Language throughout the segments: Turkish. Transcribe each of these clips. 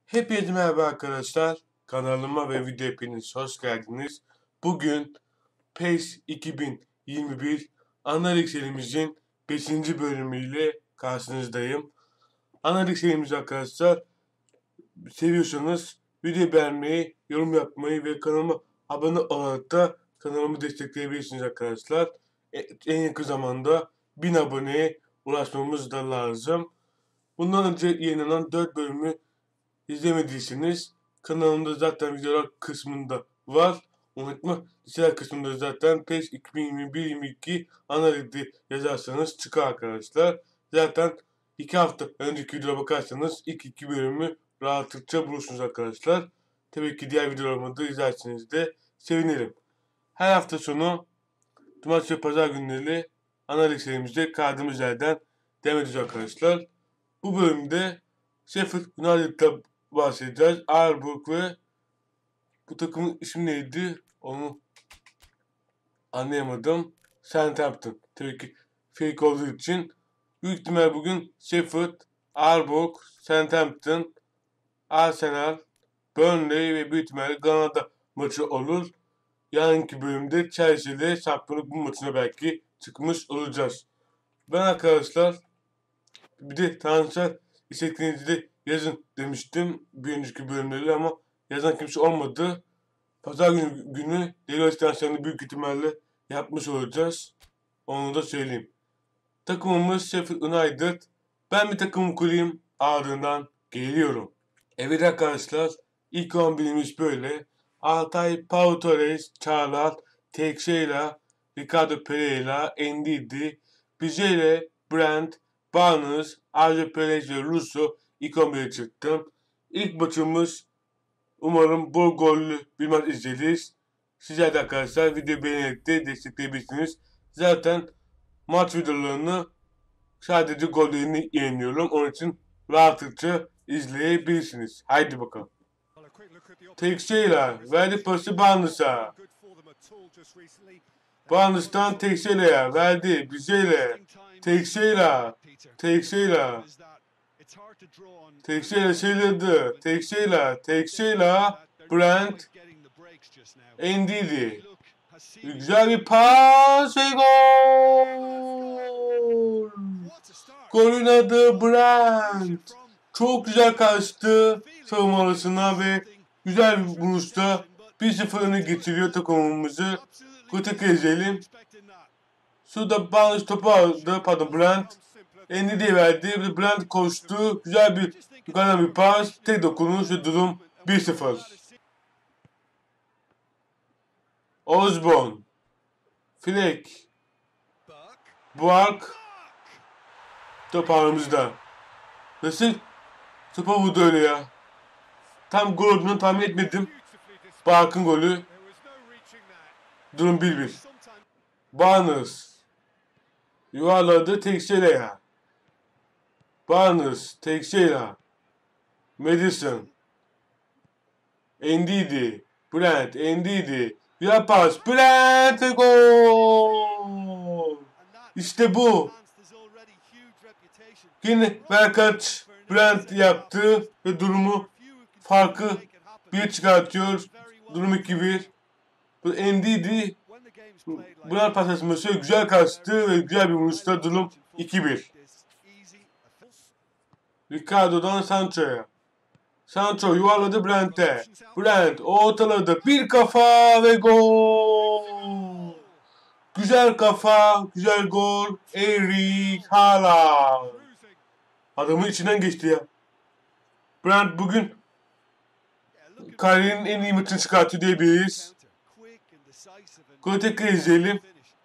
Hepinize merhaba arkadaşlar. Kanalıma ve video hepiniz hoş geldiniz. Bugün PES 2021 Analiz serimizin 5. bölümüyle karşınızdayım. Analiz serimizi arkadaşlar seviyorsanız video beğenmeyi, yorum yapmayı ve kanalıma abone olarak da kanalımı destekleyebilirsiniz arkadaşlar. En yakın zamanda 1000 aboneye ulaşmamız da lazım. Bundan önce yayınlanan 4 bölümü İzlemediyseniz kanalımda zaten videolar kısmında var. Unutma listeler kısmında zaten PES 2021-22 analizi yazarsanız çıkar arkadaşlar. Zaten 2 hafta önceki videoya bakarsanız ilk 2 bölümü rahatlıkça bulursunuz arkadaşlar. Tabii ki diğer videolarımı da izlerseniz de sevinirim. Her hafta sonu cumartesi ve pazar günleri analiz serimizde kaldığımız yerden devam edeceğiz arkadaşlar. Bu bölümde Sheffield United'da bahsedeceğiz. Aalborg ve bu takımın ismi neydi? Onu anlayamadım. Southampton. Tabii ki fake olduğu için. Büyük ihtimal bugün Sheffield, Aalborg, Southampton, Arsenal, Burnley ve büyük ihtimalle Granada maçı olur. Yarınki bölümde Chelsea ile şampiyonluk bu maçına belki çıkmış olacağız. Ben arkadaşlar bir de transfer isteklerinizi de yazın demiştim bir önceki bölümleri ama yazan kimse olmadı. Pazar günü devre transferini büyük ihtimalle yapmış olacağız. Onu da söyleyeyim. Takımımız Sheffield United. Ben bir takım kurayım, ardından geliyorum. Evet arkadaşlar, ilk 11'imiz böyle. Altay, Pau Torres, Çağlar, Teixeira, Ricardo Pereira, Ndidi, Bizele, Brandt, Barnes, Arjo Perez ve Russo ilk 11'e çıktım. İlk maçımız umarım bol gollü bir maç izleriz. Sizler de arkadaşlar video beğenerek de destekleyebilirsiniz. Zaten maç videolarını sadece gollerini yayınlıyorum. Onun için rahatlıkça izleyebilirsiniz. Haydi bakalım. Teixeira verdi pası Barnes'a. Barnes'tan Teixeira'ya verdi. Bizele. Teixeira. Teixeira sıyrıldı. Teixeira. Brandt. Ndidi. Güzel bir pas ve gol. Golün adı Brandt. Çok güzel kaçtı savunmasına ve güzel bir vuruşta 1-0 öne getiriyor takımımızı. Tekrar izleyelim. Suda Barnes topu aldı. Brandt. Ndidi'ye verdi. Brandt koştu. Güzel bir yukarıdan bir pas. Tek dokunuş ve durum 1-0. Osborne. Fleck. Buark. Top ağımızda. Nasıl? Topa vurdu öyle ya. Tam gol olduğunu tahmin etmedim. Buark'ın golü. Durum 1-1. Barnes. Yuvarladı Teixeira'ya. Barnes. Teixeira. Madison. Ndidi. Brandt. Ndidi. Güzel pas. Brandt ve gol. İşte bu. Yine Berkaç Brandt yaptı ve durumu farkı bir çıkartıyor. Durum 2-1. Bu Ndidi Brandt paslaşması güzel kaçtı ve güzel bir vuruşta durum 2-1. Ricardo'dan Sancho'ya. Sancho yuvarladı Brandt'e. Brandt ortaladı. Bir kafa ve gol. Güzel kafa, güzel gol. Erik Haaland. Adamın içinden geçti ya. Brandt bugün kariyerinin en iyi maçını çıkarttı diyebiliriz. Golü tekrar izleyelim.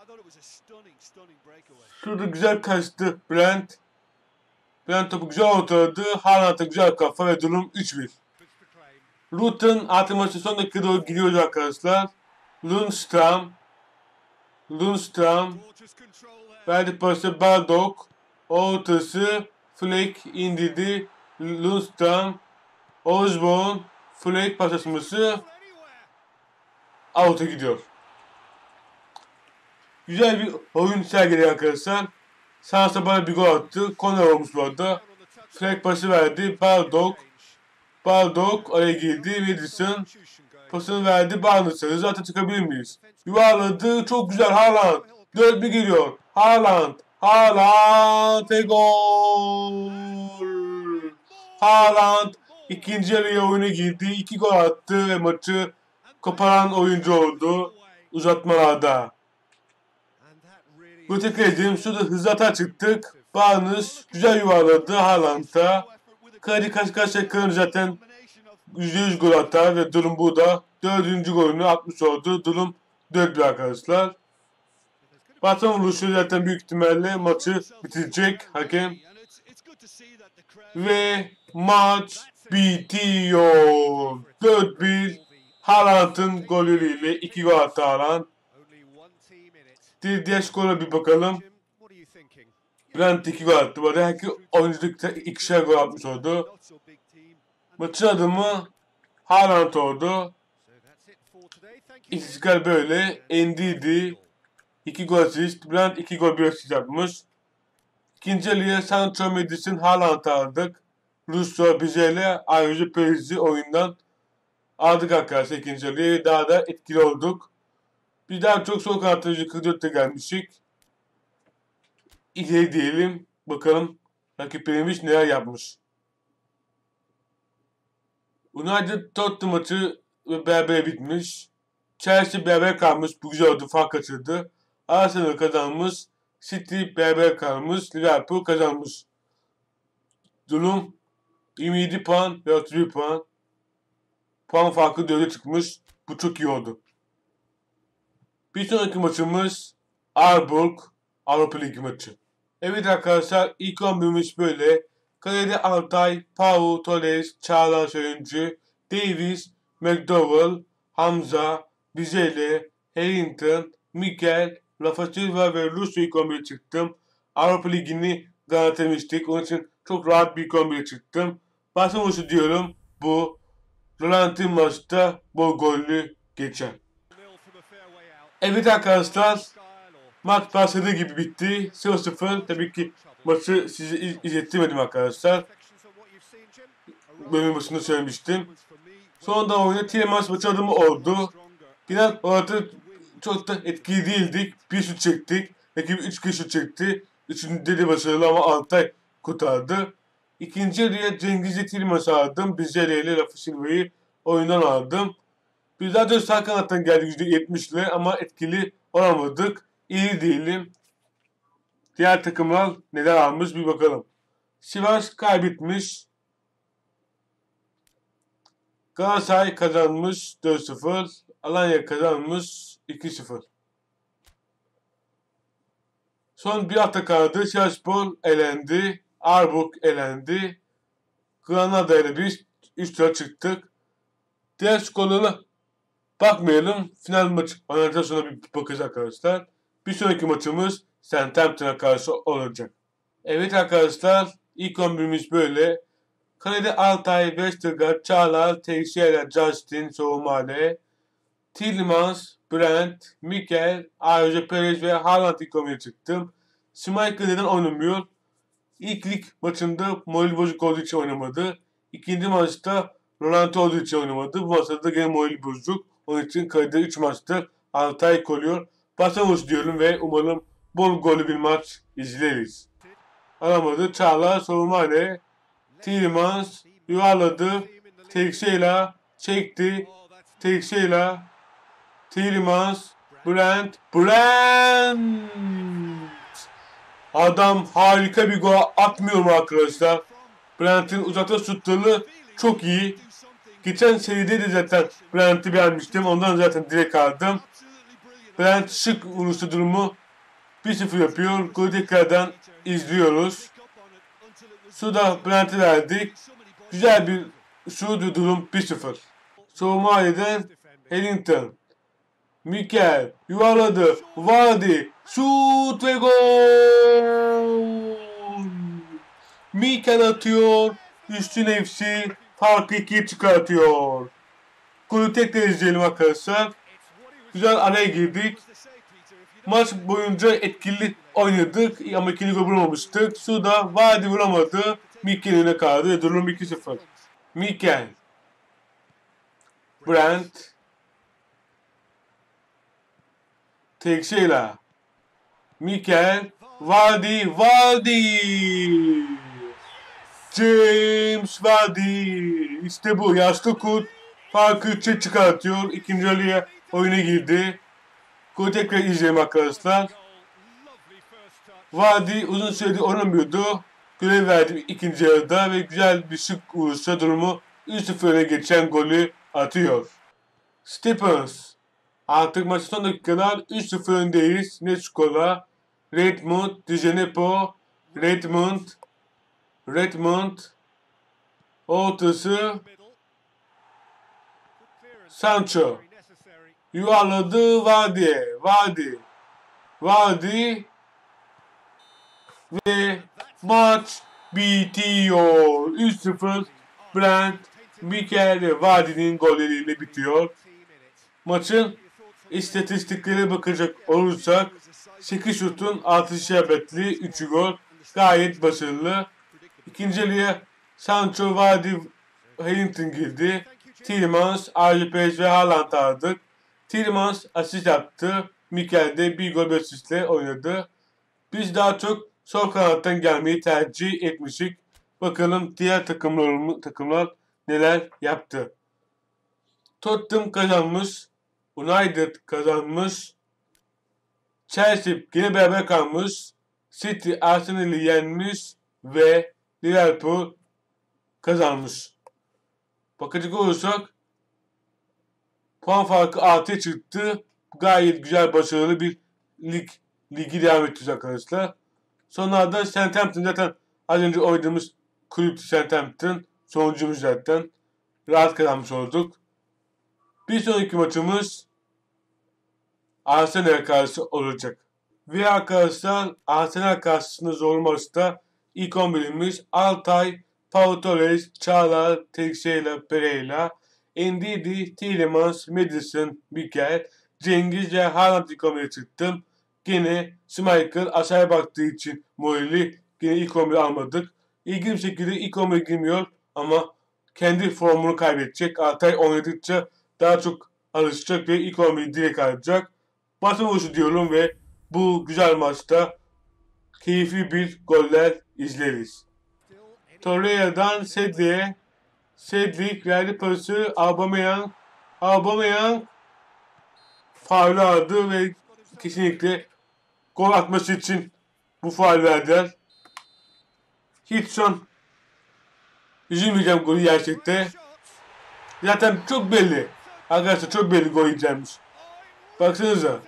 Şurada güzel kaçtı Brandt. Brandt topu güzel ortaladı. Haaland'a güzel kafa ve durum 3-1. Rutten artık maçın son dakikada doğru gidiyoruz arkadaşlar. Lundstram verdi pası Baldock. Ortası Fleck indirdi. Lundstram, Osborne, Fleck paslaşması out'a gidiyor. Güzel bir oyun sergiledi arkadaşlar. Sansa bana bir gol attı. Korner olmuş bu arada. Fleck pası verdi. Baldock Baldock araya girdi. Madison pasını verdi. Barnes'a hızlı ata çıkabilir miyiz? Yuvarladı. Çok güzel Haaland. 4-1 geliyor. Haaland. Haaland ve gol. Haaland ikinci yarıya oyuna girdi. 2 gol attı ve maçı koparan oyuncu oldu uzatmalarda. Bu tekrar edeyim. Şurada hızlı ata çıktık. Barnes güzel yuvarladı Haaland'a. Kaleci kaç karşıya kalınca zaten %100 gol atar ve durum bu da 4. golünü atmış oldu. Durum 4-1 arkadaşlar. Baton vuruşu zaten büyük ihtimalle maçı bitirecek hakem. Ve maç bitiyor. 4-1 Haaland'ın golüyle 2 gol attı Haaland. Diğer skora bir bakalım. Brent 2 gol attı. Bu arada herkes oyunculukta 2'şer gol atmış oldu. Maçın adımı Haaland oldu. İstiklal böyle. Ndidi 2 gol asist. Brent 2 gol 1 asist yapmış. İkinci yarıya Sancho, Madison, Haaland aldık. Russo, Bizele, ayrıca Perez'i oyundan aldık arkadaşlar ikinci yarıya. Daha da etkili olduk. Biz daha çok sol kanatta 44'te gelmiştik. İleri diyelim. Bakalım rakiplerimiz neler yapmış. United Tottenham maçı beraber bitmiş. Chelsea beraber kalmış. Bu güzel oldu. Fark kaçırdı. Arsenal kazanmış. City beraber kalmış. Liverpool kazanmış. Durum 27 puan ve 31 puan. Puan farkı 4'e çıkmış. Bu çok iyi oldu. Bir sonraki maçımız Aalborg Avrupa Ligi maçı. Evet arkadaşlar ilk 11'imiz böyle. Kalede Altay, Pau, Torres, Çağlar Söyüncü, Davis, McDowell, Hamza, Bizele, Harrington, Mikel, Rafa Silva ve Russo ilk 11'e çıktım. Avrupa Ligi'ni garantilemiştik. Onun için çok rahat bir ilk 11'e çıktım. Başlamışı diyorum. Bu Rolantin maçta bol gollü geçer. Evet arkadaşlar. Maç başladığı gibi bitti. 0-0. Tabii ki maçı size izlettirmedim arkadaşlar. Bölüm başında söylemiştim. Sonunda oyunda Tielemans maçı adımı oldu. Genel olarak çok da etkili değildik. Bir şut çektik. Rakip 3 kez şut çekti. Üçüncüde de başarılı ama Altay kurtardı. İkinci yarıya Cengiz'e Tielemans'ı aldım. Bizele ile Rafa Silva'yı oyundan aldım. Biz zaten sağ kanattan geldik %70 ile ama etkili olamadık. İyi değilim. Diğer takımlar neler almış bir bakalım. Sivas kaybetmiş. Galatasaray kazanmış 4-0. Alanya kazanmış 2-0. Son bir hafta kaldı. Sivasspor elendi. Aalborg elendi. Granada ile biz 3 tura çıktık. Diğer skorlara bakmayalım. Final maçı oynadıktan sonra bir bakacağız arkadaşlar. Bir sonraki maçımız Southampton'a karşı olacak. Evet arkadaşlar ilk 11'imiz böyle. Kalede Altay, Westergaard, Çağlar, Teixeira, Justin, Soumare, Tielemans, Brent, Mikel, ayrıca Perez ve Haaland ilk 11'e çıktım. Schmeichel neden oynamıyor? İlk lig maçında morali bozuk olduğu için oynamadı. İkinci maçta Rolanti olduğu için oynamadı. Bu maçta da gene morali bozuk. Onun için kalede 3 maçtır Altay koruyor. Başlamış diyorum ve umarım bol golü bir maç izleriz. Alamadı. Çağlar, Soumare, Tielemans yuvarladı. Teixeira çekti. Teixeira, Tielemans, Brent. Adam harika bir gol atmıyor mu arkadaşlar? Brent'in uzakta şutları çok iyi. Geçen seride de zaten Brent'i beğenmiştim. Ondan zaten direkt aldım. Brent şık vuruşu durumu 1-0 yapıyor. Golü tekrardan izliyoruz. Suda Brent'i verdik. Güzel bir şut durum 1-0. Soumari'den Harrington. Mikel yuvarladı. Vardy. Şut ve gol. Mikel atıyor. Üstüne FC farkı 2'ye çıkartıyor. Golü tekrar izleyelim arkadaşlar. Güzel araya girdik. Maç boyunca etkili oynadık ama ikinci gol bulamamıştık. Suda Vardy vuramadı. Mikel öne kaldı. Durum 2-0. Mikel, Brent, Teixeira, Mikel, Vardy, James Vardy. İşte bu yaşlı kurt farkı 3'e çıkartıyor. İkinci yarıya oyuna girdi. Golü tekrar izleyelim arkadaşlar. Vardy uzun süredir oynamıyordu. Görev verdim ikinci yarıda ve güzel bir şık vuruşla durumu 3-0 öne geçen golü atıyor. Stephens. Artık maçın son dakikalar 3-0 öndeyiz. Net skorla. Redmond, Dijenepo, Redmond. Ortası. Sancho. Yuvarladı Vardy. Ve maç bitiyor. 3-0 Brent, Mikel ve Vardy'nin golleriyle bitiyor. Maçın istatistiklere bakacak olursak 8 şutun 6 isabetli 3'ü gol. Gayet başarılı. İkinci yarıya Sancho, Vardy, Harrington girdi. Tielemans, Alves ve Haaland aldık. Tielemans asist yaptı. Mikel de bir gol 5 asistle oynadı. Biz daha çok sol kanattan gelmeyi tercih etmiştik. Bakalım diğer takımlar neler yaptı. Tottenham kazanmış. United kazanmış. Chelsea yine beraber kalmış. City Arsenal'i yenmiş ve Liverpool kazanmış. Bakacak olursak puan farkı 6'ya çıktı. Gayet güzel, başarılı bir ligi devam ediyoruz arkadaşlar. Sonlarda Southampton, zaten az önce oynadığımız kulüp Southampton sonucumuz zaten. Rahat kazanmış olduk. Bir sonraki maçımız Arsenal karşı olacak. Ve arkadaşlar Arsenal karşısında zor maçta ilk 11'imiz Altay, Pau Torres, Çağlar, Teixeira, Pereira, Ndidi, Tielemans, Maddison, Mikel, Cengiz ve Haaland ilk 11'e çıktım. Gene Schmeichel aşağıya baktığı için morali gene ilk 11'i almadık. İlginç bir şekilde ilk 11'e girmiyor ama kendi formunu kaybedecek. Altay oynadıkça daha çok alışacak ve ilk 11'i direkt alacak. Maçın oluşu diyorum ve bu güzel maçta keyifli bir goller izleriz. Torreira'dan Cedric'e. Cedric verdi pası. Aubameyang faul aldı ve kesinlikle gol atması için bu faul verdiler. Hiç son üzülmeyeceğim golü gerçekte. Zaten çok belli. Arkadaşlar çok belli gol yiyeceğimiz. Baksanıza.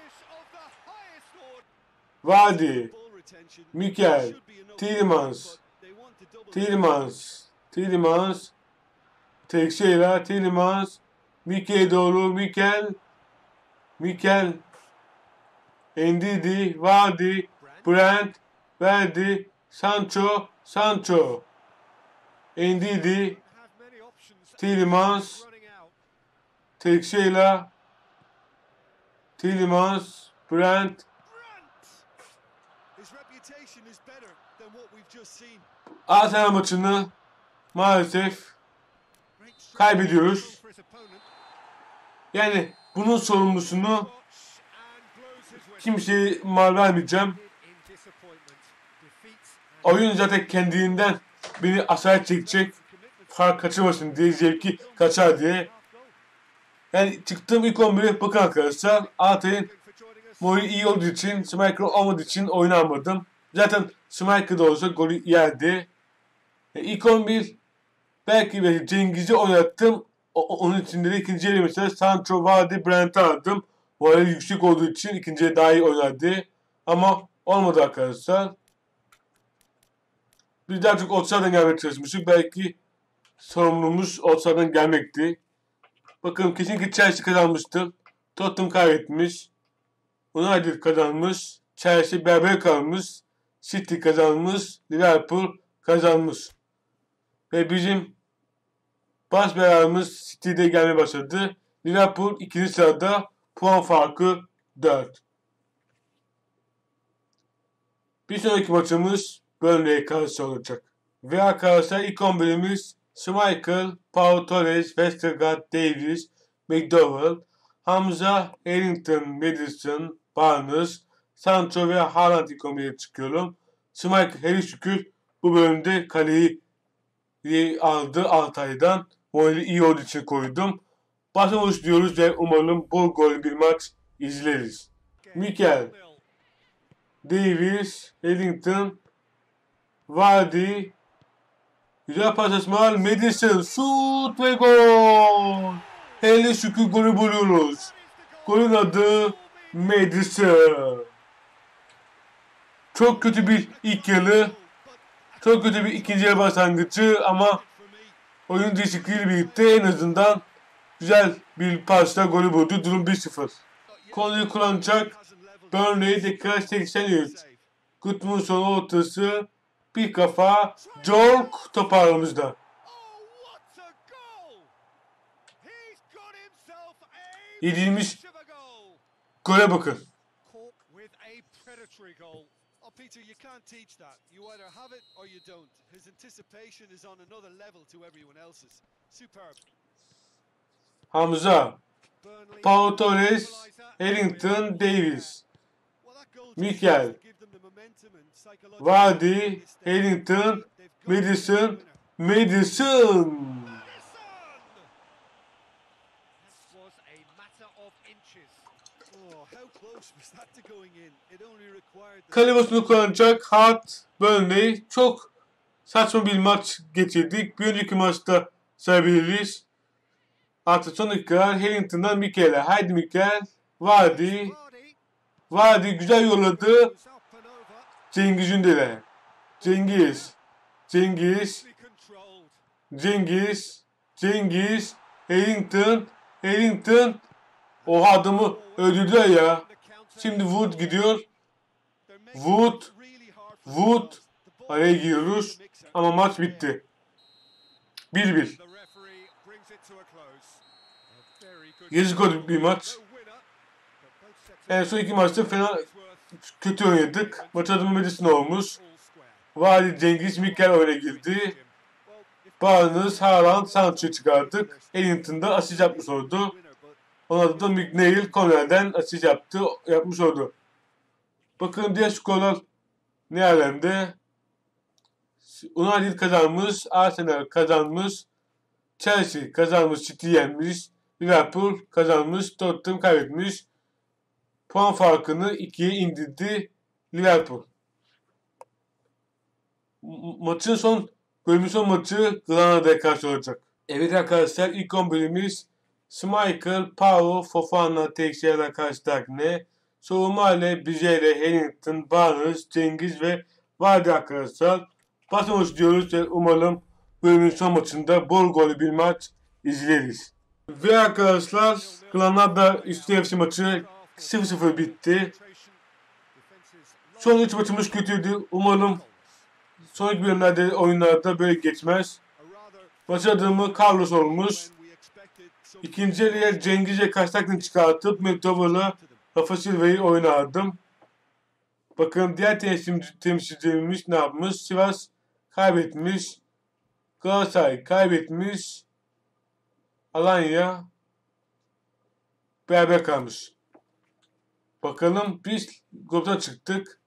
Vardy, Mikel, Tielemans, Teixeira, Mikel'e doğru, Mikel, Ndidi, Vardy, Brent, verdi, Sancho, Ndidi, Tielemans, Teixeira, Brent. Arsenal maçını maalesef kaybediyoruz. Yani bunun sorumlusunu kimseye mal vermeyeceğim. Oyun zaten kendinden beni aşağı çekecek. Fark kaçırmasın diye, zevki kaçar diye. Yani çıktığım ilk 11'e bakın arkadaşlar. Altay'ın morali iyi olduğu için, Schmeichel olmadığı için oynamadım. Zaten Schmeichel de olsa golü yerdi. İlk 11 belki Cengiz'i oynattım. Onun için de ikinci yarı mesela Sancho, Vardy, Brent'i aldım. Morali yüksek olduğu için ikinciye daha iyi oynadı. Ama olmadı arkadaşlar. Biz daha çok Otsa'dan gelmeye çalışmıştık. Belki sorumlumuz Otsa'dan gelmekti. Bakın kesinlikle Chelsea kazanmıştır. Tottenham kaybetmiş. United kazanmış. Chelsea beraber kalmış. City kazanmış. Liverpool kazanmış. Ve bizim baş belamız City'de gelmeye başladı. Liverpool ikinci sırada, puan farkı 4. Bir sonraki maçımız Burnley'e karşı olacak. Ve arkadaşlar ilk 11'imiz Schmeichel, Pau Torres, Vestergaard, Davies, McDowell, Hamza, Harrington, Maddison, Barnes, Sancho ve Haaland ikomeye çıkıyorum. Schmeichel hele şükür bu bölümde kaleyi aldı Altay'dan. Morali iyi olduğu için koydum. Başlamış diyoruz ve umarım bol gol bir maç izleriz. Mikel, Davies, Harrington, Vardy, güzel paslaşmalar, Maddison, şut ve gol. Hele şükür golü buluyoruz. Golün adı Maddison. Çok kötü bir ilk yarı, çok kötü bir ikinci yarı başlangıcı ama oyun değişikliğiyle birlikte en azından güzel bir pasla golü buldu. Durum 1-0. Konuyu kullanacak. Burnley dakika 83. Gudmundsson ortası. Bir kafa. Jork top aramızda. Yediğimiz gole bakın. Peter, you can't teach that. You either have it or you don't. His anticipation is on another level to everyone else's. Superb. Hamza, Pau Torres, Harrington, Davies, Mikel, Vardy, Harrington, Maddison, Maddison. Kalibosunu kullanacak Hart, Burnley. Çok saçma bir maç geçirdik. Bir önceki maçta sayabiliriz. Artık son dakikalar Harrington'dan Mikel'e. Haydi Mikel. Vardy. Vardy güzel yolladı. Cengiz Ünder'e. Cengiz. Cengiz. Cengiz. Cengiz. Harrington. Harrington. Oha adamı öldürdüler ya. Şimdi Wood gidiyor. Wood. Araya giriyoruz. Ama maç bitti. 1-1. Yazık oldu bir maç. En son iki maçta fena kötü oynadık. Maç adımı Maddison olmuş. Vali Cengiz Mikel öyle girdi. Barnes, Haaland, Sancho'yu çıkardık. Ellington'da asist yapmış oldu. Onun adı da McNeil Corner'den asist yapmış oldu. Bakın diğer skorlar ne alemde. United kazanmış, Arsenal kazanmış, Chelsea kazanmış, City yenmiş, Liverpool kazanmış, Tottenham kaybetmiş. Puan farkını 2'ye indirdi Liverpool. Bölümün son maçı Granada'ya karşı olacak. Evet arkadaşlar, ilk 10 bölümümüz Schmeichel, Pau, Fofana, Teixeira karşı takne. Savunma ile Bijele, Harrington, Barnes, Cengiz ve Vardy arkadaşlar. Başlamış diyoruz ve umarım bölümün son maçında bol golü bir maç izleriz. Ve arkadaşlar Granada üstü FC maçı 0-0 bitti. Son 3 maçımız kötüydü. Umarım sonraki bölümlerde oyunlarda böyle geçmez. Başladığımı Carlos olmuş. İkinci yarıya Cengiz'e kaç takını çıkartıp McDowell'la Rafa Silva'yı oynardım. Bakın diğer temsilcilerimiz ne yapmış? Sivas kaybetmiş. Galatasaray kaybetmiş. Alanya beraber kalmış. Bakalım biz gruptan çıktık.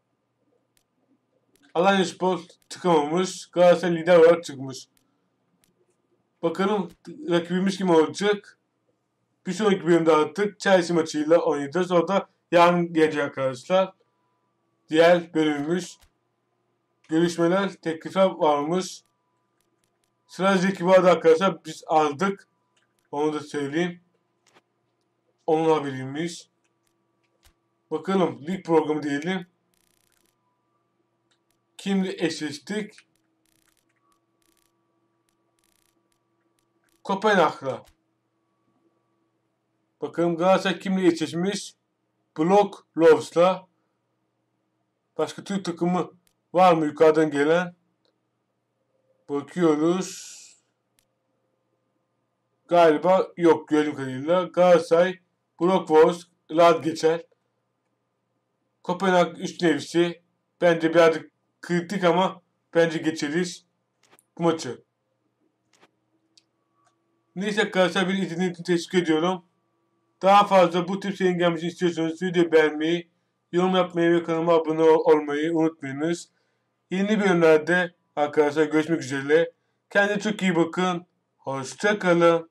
Alanyaspor çıkamamış. Galatasaray lider olarak çıkmış. Bakalım rakibimiz kim olacak? Bir sonraki bölümde artık Chelsea maçıyla oynayacağız. Orada yarın gelecek arkadaşlar. Diğer bölümümüz görüşmeler, teklifler varmış. Sıradaki vardı arkadaşlar. Biz aldık. Onu da söyleyeyim. Onun haberiymiş. Bakalım lig programı diyelim. Kimle eşleştik? Kopenhag'la. Bakalım Galatasaray kimle eşleşmiş? Blok Loves'la. Başka Türk takımı var mı yukarıdan gelen? Bakıyoruz. Galiba yok gördüğüm kadarıyla. Galatasaray, Blokvos, rahat geçer. Kopenhag üst nevisi. Bence birazcık kritik ama bence geçeriz bu maçı. Neyse arkadaşlar, beni izlediğiniz için teşekkür ediyorum. Daha fazla bu tip şeyin gelmesini istiyorsanız videoyu beğenmeyi, yorum yapmayı ve kanalıma abone olmayı unutmayınız. Yeni bölümlerde arkadaşlar görüşmek üzere. Kendinize çok iyi bakın. Hoşça kalın.